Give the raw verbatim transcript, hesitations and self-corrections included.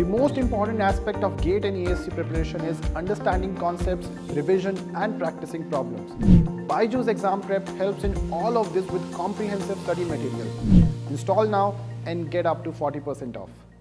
The most important aspect of GATE and A S C preparation is understanding concepts, revision and practicing problems. Byju's Exam Prep helps in all of this with comprehensive study material. Install now and get up to forty percent off.